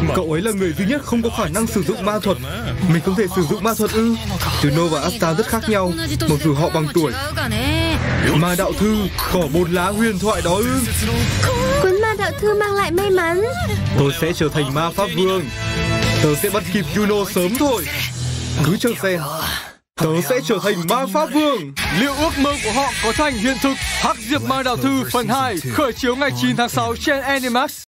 Cậu ấy là người duy nhất không có khả năng sử dụng ma thuật. Mình không thể sử dụng ma thuật ư? Juno và Asta rất khác nhau, mặc dù họ bằng tuổi. Ma đạo thư, cỏ 4 lá huyền thoại đó ư? Cuốn ma đạo thư mang lại may mắn. Tôi sẽ trở thành ma pháp vương. Tớ sẽ bắt kịp Juno sớm thôi. Cứ chờ xem. Tớ sẽ trở thành ma pháp vương. Liệu ước mơ của họ có thành hiện thực? Hắc Diệp Ma Đạo Thư phần 2 khởi chiếu ngày 9 tháng 6 trên Animax.